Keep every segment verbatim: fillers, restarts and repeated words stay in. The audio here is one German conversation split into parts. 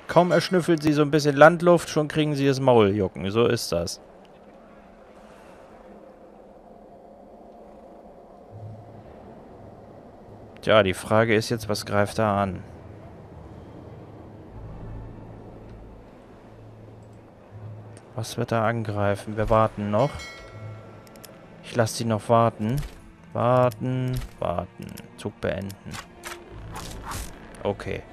Kaum erschnüffelt sie so ein bisschen Landluft, schon kriegen sie das Mauljucken. So ist das. Tja, die Frage ist jetzt, was greift da an? Was wird da angreifen? Wir warten noch. Ich lasse sie noch warten. Warten, warten. Zug beenden. Okay.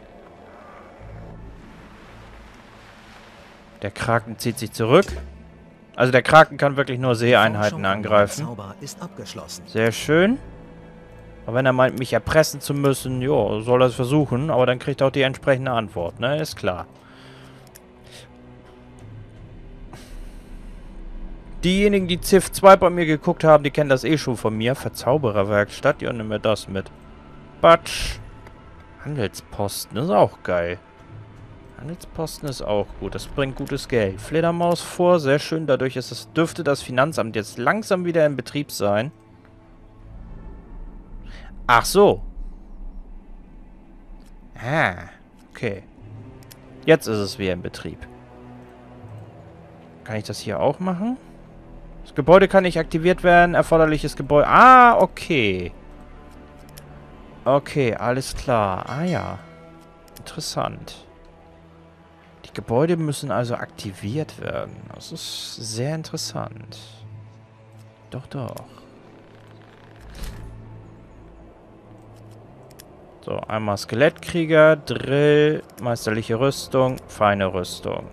Der Kraken zieht sich zurück. Also der Kraken kann wirklich nur Seeeinheiten angreifen. Sehr schön. Aber wenn er meint, mich erpressen zu müssen, jo, soll er es versuchen. Aber dann kriegt er auch die entsprechende Antwort, ne? Ist klar. Diejenigen, die Civ zwei bei mir geguckt haben, die kennen das eh schon von mir. Verzaubererwerkstatt. Ja, nehmen wir das mit. Batsch. Handelsposten, das ist auch geil. Handelsposten ist auch gut. Das bringt gutes Geld. Fledermaus vor, sehr schön. Dadurch ist es, dürfte das Finanzamt jetzt langsam wieder in Betrieb sein. Ach so. Ah, okay. Jetzt ist es wieder in Betrieb. Kann ich das hier auch machen? Das Gebäude kann nicht aktiviert werden. Erforderliches Gebäude. Ah, okay. Okay, alles klar. Ah ja. Interessant. Die Gebäude müssen also aktiviert werden. Das ist sehr interessant. Doch, doch. So, einmal Skelettkrieger, Drill, meisterliche Rüstung, feine Rüstung.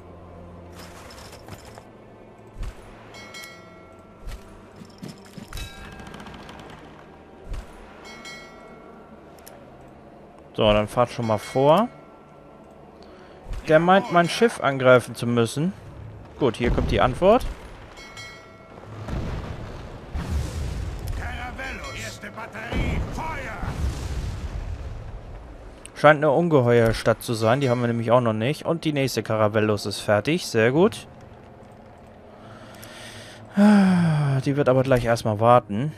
So, dann fahrt schon mal vor. Der meint, mein Schiff angreifen zu müssen. Gut, hier kommt die Antwort. Scheint eine Ungeheuerstadt zu sein. Die haben wir nämlich auch noch nicht. Und die nächste Caravellus ist fertig. Sehr gut. Die wird aber gleich erstmal warten.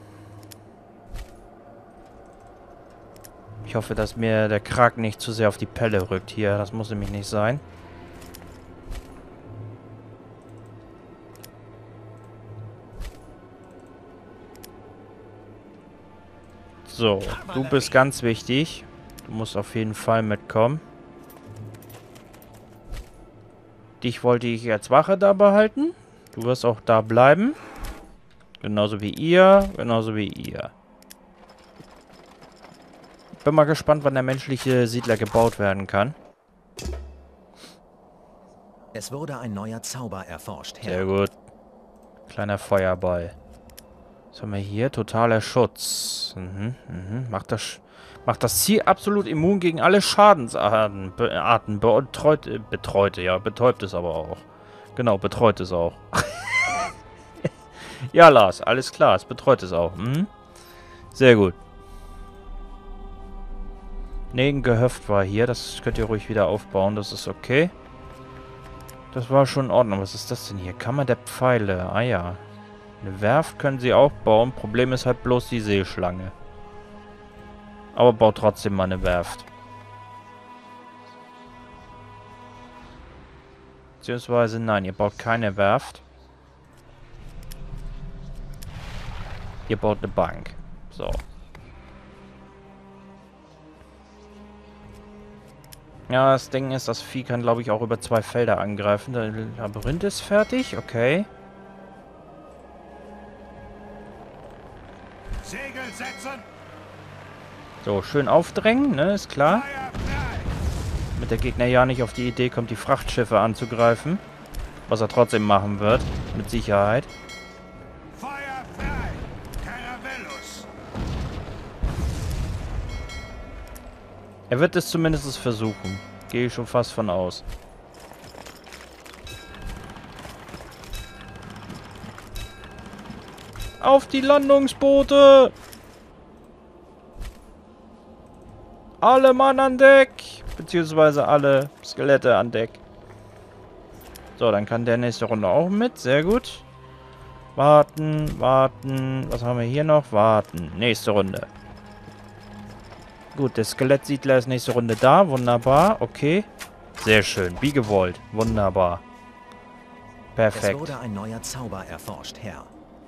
Ich hoffe, dass mir der Kraken nicht zu sehr auf die Pelle rückt hier. Das muss nämlich nicht sein. So, du bist ganz wichtig. Du musst auf jeden Fall mitkommen. Dich wollte ich als Wache da behalten. Du wirst auch da bleiben. Genauso wie ihr, genauso wie ihr. Bin mal gespannt, wann der menschliche Siedler gebaut werden kann. Es wurde ein neuer Zauber erforscht. Herr. Sehr gut. Kleiner Feuerball. Was haben wir hier? Totaler Schutz. Mhm, mhm. Macht das, macht das Ziel absolut immun gegen alle Schadensarten. Be Arten. Betreut, äh, betreute, ja. Betäubt es aber auch. Genau, betreut es auch. Ja, Lars, alles klar. Es betreut es auch. Mhm. Sehr gut. Ne, ein Gehöft war hier. Das könnt ihr ruhig wieder aufbauen. Das ist okay. Das war schon in Ordnung. Was ist das denn hier? Kammer der Pfeile. Ah ja. Eine Werft können sie auch bauen. Problem ist halt bloß die Seeschlange. Aber baut trotzdem mal eine Werft. Beziehungsweise, nein, ihr baut keine Werft. Ihr baut eine Bank. So. Ja, das Ding ist, das Vieh kann, glaube ich, auch über zwei Felder angreifen. Der Labyrinth ist fertig, okay. Segel setzen. So, schön aufdrängen, ne, ist klar. Damit der Gegner ja nicht auf die Idee kommt, die Frachtschiffe anzugreifen. Was er trotzdem machen wird, mit Sicherheit. Feuer frei. Caravellus. Er wird es zumindest versuchen. Gehe ich schon fast von aus. Auf die Landungsboote! Alle Mann an Deck! Beziehungsweise alle Skelette an Deck. So, dann kann der nächste Runde auch mit. Sehr gut. Warten, warten. Was haben wir hier noch? Warten. Nächste Runde. Gut, der Skelettsiedler ist nächste Runde da. Wunderbar. Okay. Sehr schön. Wie gewollt. Wunderbar. Es Perfekt. wurde ein neuer Zauber erforscht, Herr.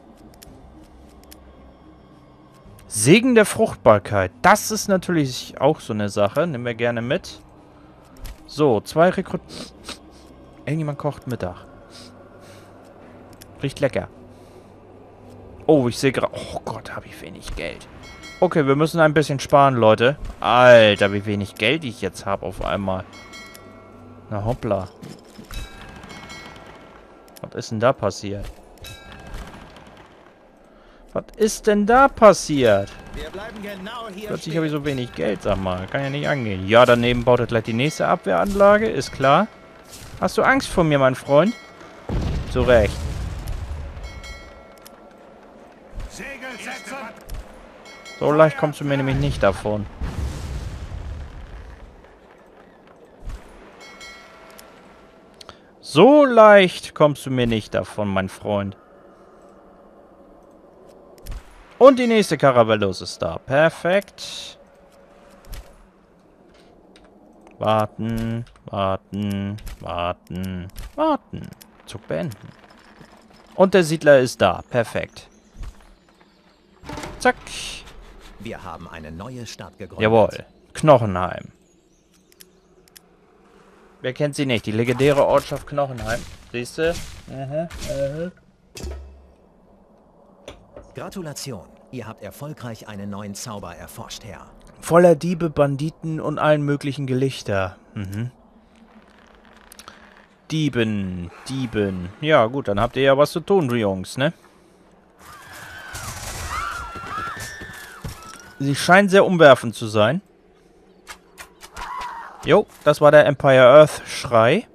Segen der Fruchtbarkeit. Das ist natürlich auch so eine Sache. Nehmen wir gerne mit. So, zwei Rekruten. Irgendjemand kocht Mittag. Riecht lecker. Oh, ich sehe gerade... Oh Gott, habe ich wenig Geld. Okay, wir müssen ein bisschen sparen, Leute. Alter, wie wenig Geld ich jetzt habe auf einmal. Na hoppla. Was ist denn da passiert? Was ist denn da passiert? Wir bleiben genau hier Plötzlich habe ich so wenig Geld, sag mal. Kann ja nicht angehen. Ja, daneben baut er gleich die nächste Abwehranlage, ist klar. Hast du Angst vor mir, mein Freund? Zu Recht. Segel setzen. So leicht kommst du mir nämlich nicht davon. So leicht kommst du mir nicht davon, mein Freund. Und die nächste Caravellos ist da. Perfekt. Warten, warten, warten, warten. Zug beenden. Und der Siedler ist da. Perfekt. Zack. Wir haben eine neue Stadt gegründet. Jawohl. Knochenheim. Wer kennt sie nicht? Die legendäre Ortschaft Knochenheim. Siehst du? Aha, aha. Gratulation. Ihr habt erfolgreich einen neuen Zauber erforscht, Herr. Voller Diebe, Banditen und allen möglichen Gelichter. Mhm. Dieben, Dieben. Ja gut, dann habt ihr ja was zu tun, Jungs, ne? Sie scheinen sehr umwerfend zu sein. Jo, das war der Empire Earth Schrei.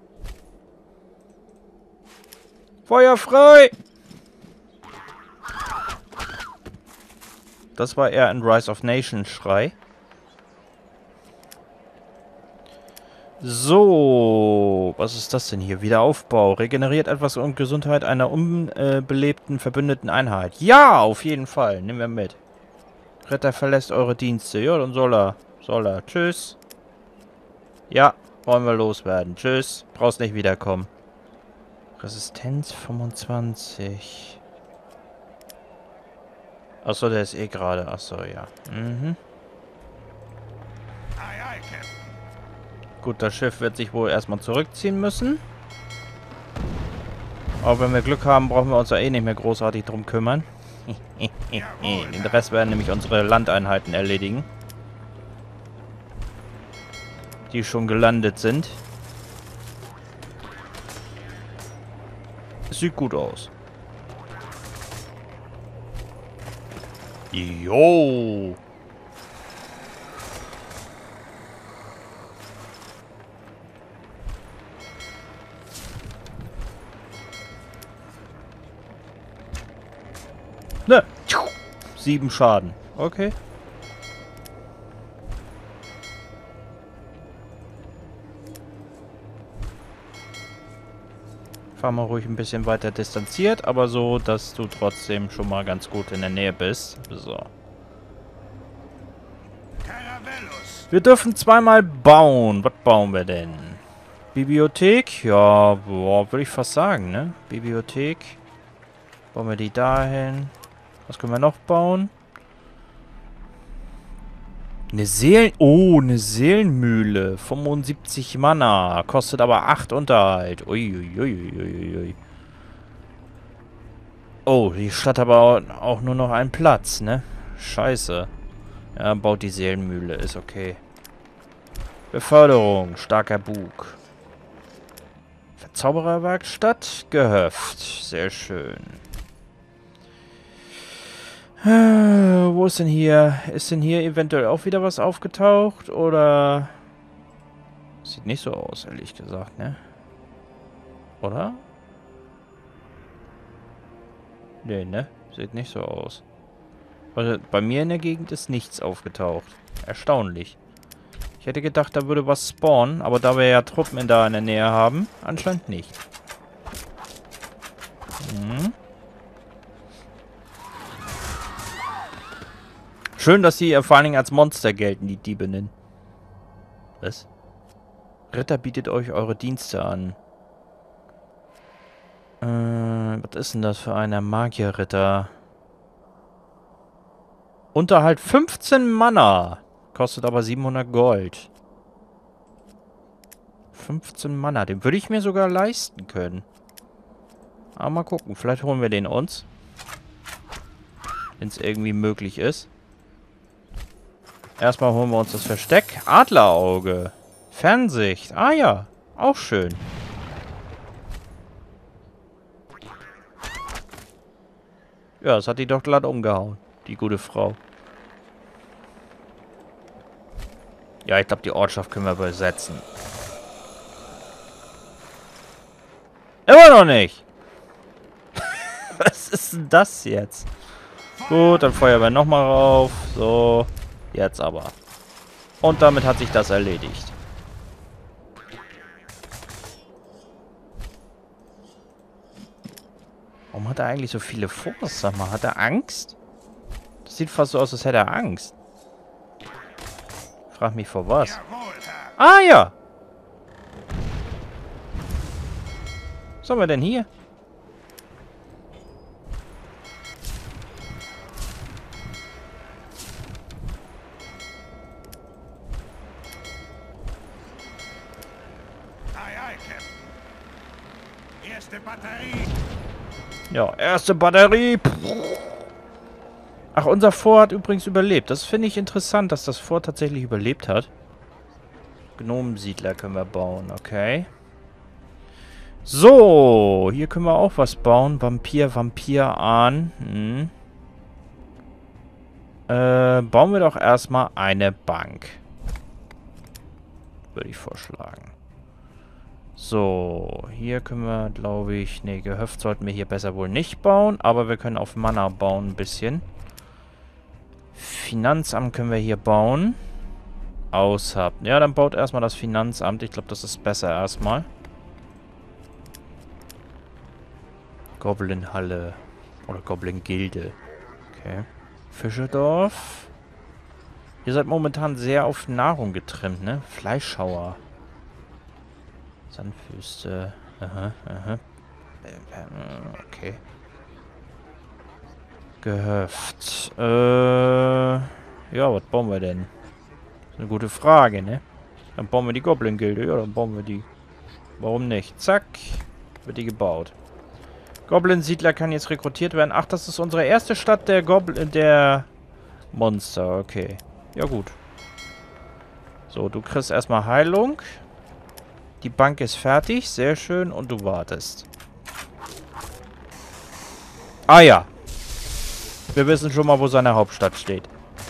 Feuer frei! Das war eher ein Rise of Nations Schrei. So, was ist das denn hier? Wiederaufbau. Regeneriert etwas und Gesundheit einer unbelebten verbündeten Einheit. Ja, auf jeden Fall. Nehmen wir mit. Ritter verlässt eure Dienste. Ja, dann soll er. Soll er. Tschüss. Ja, wollen wir loswerden. Tschüss. Brauchst nicht wiederkommen. Resistenz fünfundzwanzig. Achso, der ist eh gerade. Achso, ja. Mhm. Aye, aye, Captain. Gut, das Schiff wird sich wohl erstmal zurückziehen müssen. Aber wenn wir Glück haben, brauchen wir uns ja eh nicht mehr großartig drum kümmern. Den Rest werden nämlich unsere Landeinheiten erledigen. Die schon gelandet sind. Sieht gut aus. Jo. Ne. Sieben Schaden. Okay. Fahr mal ruhig ein bisschen weiter distanziert, aber so, dass du trotzdem schon mal ganz gut in der Nähe bist. So. Caravellos. Wir dürfen zweimal bauen. Was bauen wir denn? Bibliothek? Ja, boah, würde ich fast sagen, ne? Bibliothek. Bauen wir die dahin. Was können wir noch bauen? Eine Seelen... Oh, eine Seelenmühle. fünfundsiebzig Mana. Kostet aber acht Unterhalt. Uiuiuiui. Oh, die Stadt aber auch nur noch einen Platz, ne? Scheiße. Ja, baut die Seelenmühle. Ist okay. Beförderung. Starker Bug. Verzaubererwerkstatt. Gehöft. Sehr schön. Äh, wo ist denn hier? Ist denn hier eventuell auch wieder was aufgetaucht? Oder? Sieht nicht so aus, ehrlich gesagt, ne? Oder? Nee, ne? Sieht nicht so aus. Also, bei mir in der Gegend ist nichts aufgetaucht. Erstaunlich. Ich hätte gedacht, da würde was spawnen, aber da wir ja Truppen in da in der Nähe haben, anscheinend nicht. Hm. Schön, dass sie äh, vor allen Dingen als Monster gelten, die Diebe nennen. Was? Ritter bietet euch eure Dienste an. Äh, was ist denn das für einer Magierritter? Unterhalt fünfzehn Mana. Kostet aber siebenhundert Gold. fünfzehn Mana, den würde ich mir sogar leisten können. Aber mal gucken, vielleicht holen wir den uns. Wenn es irgendwie möglich ist. Erstmal holen wir uns das Versteck. Adlerauge. Fernsicht. Ah ja, auch schön. Ja, das hat die doch glatt umgehauen. Die gute Frau. Ja, ich glaube, die Ortschaft können wir besetzen. Immer noch nicht. Was ist denn das jetzt? Gut, dann feuern wir nochmal rauf. So, jetzt aber. Und damit hat sich das erledigt. Warum hat er eigentlich so viele Forts? Sag mal, hat er Angst? Das sieht fast so aus, als hätte er Angst. Frag mich vor was. Ah ja. Was haben wir denn hier? Erste Batterie. Ja, erste Batterie. Ach, unser Fort hat übrigens überlebt. Das finde ich interessant, dass das Fort tatsächlich überlebt hat. Gnomensiedler können wir bauen, okay. So, hier können wir auch was bauen. Vampir, Vampir an. Hm. Äh, bauen wir doch erstmal eine Bank. Würde ich vorschlagen. So, hier können wir, glaube ich... Ne, Gehöft sollten wir hier besser wohl nicht bauen. Aber wir können auf Mana bauen ein bisschen. Finanzamt können wir hier bauen. Aushab. Ja, dann baut erstmal das Finanzamt. Ich glaube, das ist besser erstmal. Goblin-Halle. Oder Goblin-Gilde. Okay. Fischerdorf. Ihr seid momentan sehr auf Nahrung getrimmt, ne? Fleischhauer. Sandfüste. Aha, aha. Okay. Gehöft. Äh. Ja, was bauen wir denn? Das ist eine gute Frage, ne? Dann bauen wir die Goblin-Gilde. Ja, dann bauen wir die. Warum nicht? Zack. Wird die gebaut. Goblin-Siedler kann jetzt rekrutiert werden. Ach, das ist unsere erste Stadt der Goblin... der Monster. Okay. Ja, gut. So, du kriegst erstmal Heilung. Die Bank ist fertig. Sehr schön. Und du wartest. Ah ja. Wir wissen schon mal, wo seine Hauptstadt steht.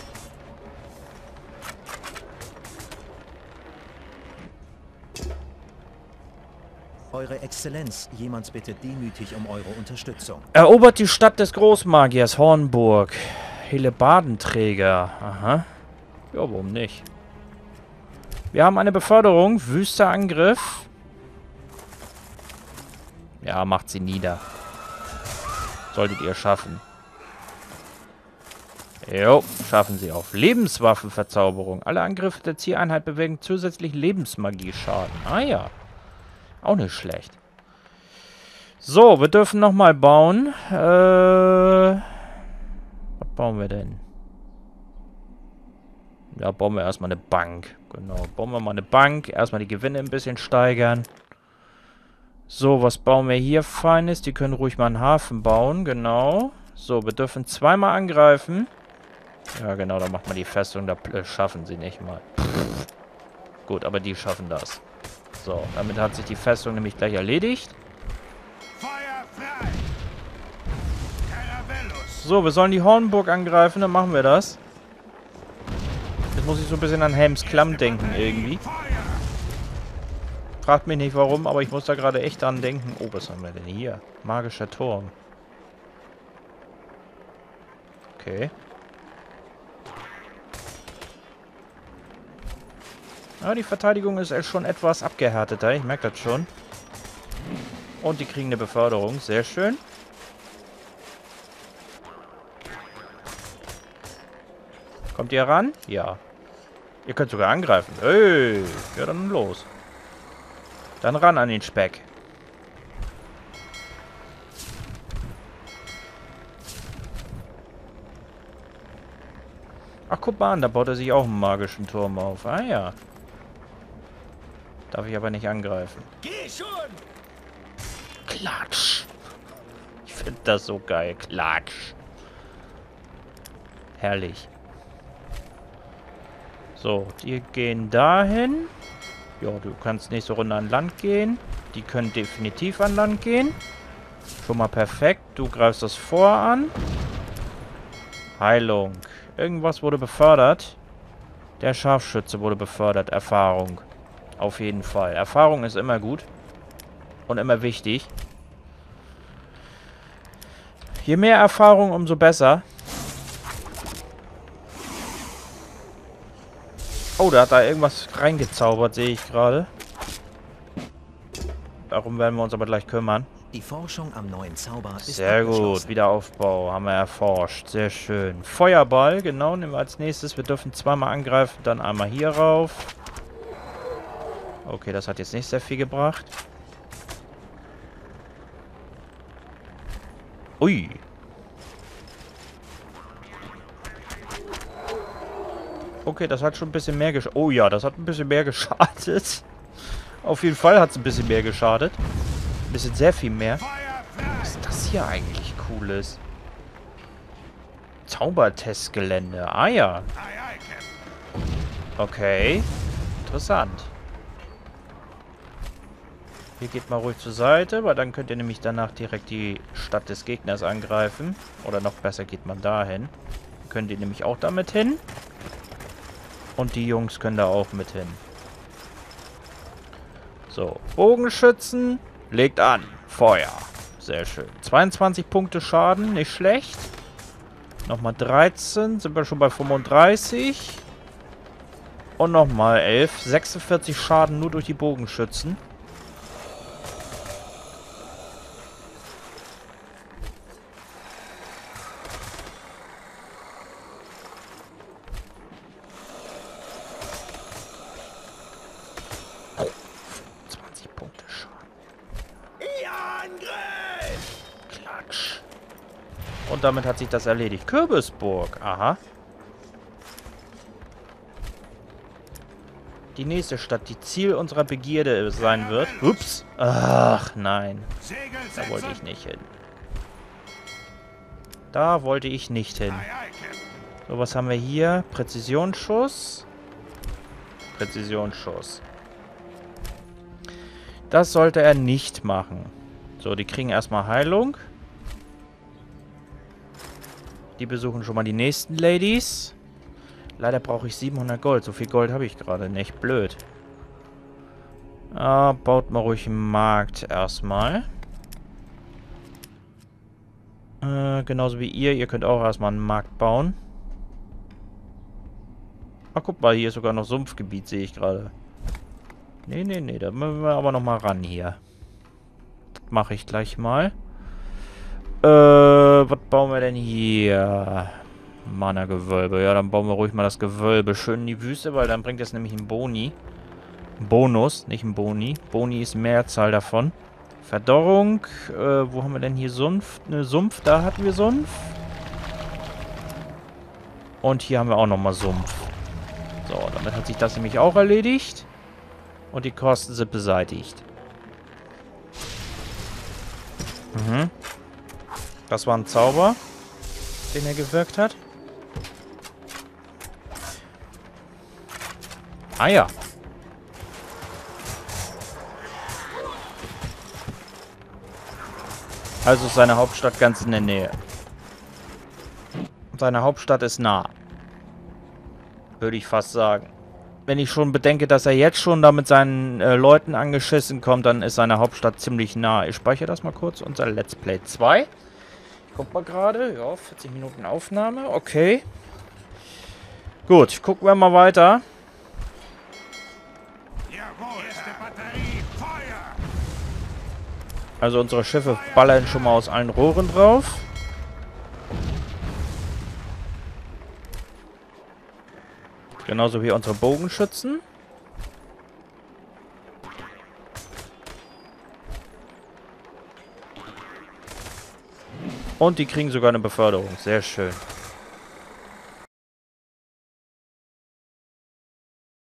Eure Exzellenz, jemand bittet demütig um eure Unterstützung. Erobert die Stadt des Großmagiers Hornburg. Helebardenträger. Aha. Ja, warum nicht? Wir haben eine Beförderung. Wüster Angriff. Ja, macht sie nieder. Solltet ihr schaffen. Jo, schaffen sie auch. Lebenswaffenverzauberung. Alle Angriffe der Zieleinheit bewirken zusätzlich Lebensmagie-Schaden. Ah ja. Auch nicht schlecht. So, wir dürfen nochmal bauen. Äh, was bauen wir denn? Ja, bauen wir erstmal eine Bank. Genau, bauen wir mal eine Bank. Erstmal die Gewinne ein bisschen steigern. So, was bauen wir hier Feines? Die können ruhig mal einen Hafen bauen. Genau. So, wir dürfen zweimal angreifen. Ja, genau, da macht man die Festung. Da äh, schaffen sie nicht mal. Pff. Gut, aber die schaffen das. So, damit hat sich die Festung nämlich gleich erledigt. Feuer frei. Caravellus. So, wir sollen die Hornburg angreifen, dann machen wir das. Jetzt muss ich so ein bisschen an Helms Klamm denken irgendwie. Feuer. Fragt mich nicht warum, aber ich muss da gerade echt dran denken. Oh, was haben wir denn hier? Magischer Turm. Okay. Ja, die Verteidigung ist schon etwas abgehärteter. Ich merke das schon. Und die kriegen eine Beförderung. Sehr schön. Kommt ihr ran? Ja. Ihr könnt sogar angreifen. Hey, ja dann los. Dann ran an den Speck. Ach, guck mal an, da baut er sich auch einen magischen Turm auf. Ah ja. Darf ich aber nicht angreifen. Geh schon! Klatsch. Ich finde das so geil. Klatsch. Herrlich. So, die gehen dahin. Ja, du kannst nächste Runde an Land gehen. Die können definitiv an Land gehen. Schon mal perfekt. Du greifst das vor an. Heilung. Irgendwas wurde befördert. Der Scharfschütze wurde befördert. Erfahrung. Auf jeden Fall. Erfahrung ist immer gut. Und immer wichtig. Je mehr Erfahrung, umso besser. Oh, da hat da irgendwas reingezaubert, sehe ich gerade. Darum werden wir uns aber gleich kümmern. Die Forschung am neuen Zauber ist Sehr gut. abgeschlossen. Wiederaufbau haben wir erforscht. Sehr schön. Feuerball, genau, nehmen wir als nächstes. Wir dürfen zweimal angreifen, dann einmal hier rauf. Okay, das hat jetzt nicht sehr viel gebracht. Ui. Okay, das hat schon ein bisschen mehr geschadet. Oh ja, das hat ein bisschen mehr geschadet. Auf jeden Fall hat es ein bisschen mehr geschadet. Ein bisschen sehr viel mehr. Was ist das hier eigentlich Cooles? Zaubertestgelände. Ah ja. Okay. Interessant. Hier geht mal ruhig zur Seite, weil dann könnt ihr nämlich danach direkt die Stadt des Gegners angreifen. Oder noch besser geht man dahin. Könnt ihr nämlich auch damit hin. Und die Jungs können da auch mit hin. So, Bogenschützen. Legt an. Feuer. Sehr schön. zweiundzwanzig Punkte Schaden. Nicht schlecht. Nochmal dreizehn. Sind wir schon bei fünfunddreißig. Und nochmal elf. sechsundvierzig Schaden nur durch die Bogenschützen. Und damit hat sich das erledigt. Kürbisburg. Aha. Die nächste Stadt, die Ziel unserer Begierde sein wird. Ups. Ach, nein. Da wollte ich nicht hin. Da wollte ich nicht hin. So, was haben wir hier? Präzisionsschuss. Präzisionsschuss. Das sollte er nicht machen. So, die kriegen erstmal Heilung. Die besuchen schon mal die nächsten Ladies. Leider brauche ich siebenhundert Gold. So viel Gold habe ich gerade nicht. Blöd. Ah, baut mal ruhig einen Markt erstmal. Äh, genauso wie ihr. Ihr könnt auch erstmal einen Markt bauen. Ach, guck mal, hier ist sogar noch Sumpfgebiet, sehe ich gerade. Nee, nee, nee. Da müssen wir aber nochmal ran hier. Das mache ich gleich mal. Äh, was bauen wir denn hier? Mana-Gewölbe. Ja, dann bauen wir ruhig mal das Gewölbe schön in die Wüste, weil dann bringt das nämlich einen Boni. Ein Bonus, nicht ein Boni. Boni ist Mehrzahl davon. Verdorrung. Äh, wo haben wir denn hier Sumpf? Ne, Sumpf, da hatten wir Sumpf. Und hier haben wir auch nochmal Sumpf. So, damit hat sich das nämlich auch erledigt. Und die Kosten sind beseitigt. Mhm. Das war ein Zauber, den er gewirkt hat. Ah ja. Also ist seine Hauptstadt ganz in der Nähe. Seine Hauptstadt ist nah. Würde ich fast sagen. Wenn ich schon bedenke, dass er jetzt schon da mit seinen äh, Leuten angeschissen kommt, dann ist seine Hauptstadt ziemlich nah. Ich speichere das mal kurz. Unser Let's Play zwei. Guck mal gerade. Ja, vierzig Minuten Aufnahme. Okay. Gut, gucken wir mal weiter. Also unsere Schiffe ballern schon mal aus allen Rohren drauf. Genauso wie unsere Bogenschützen. Und die kriegen sogar eine Beförderung. Sehr schön.